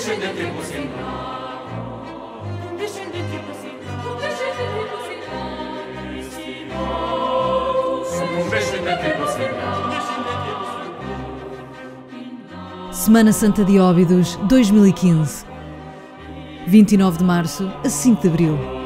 deixem de tempo sem dar. Deixem de tempo sem dar. Deixem de tempo sem dar. Deixem de tempo sem dar. Semana Santa de Óbidos 2015. 29 de março a 5 de abril.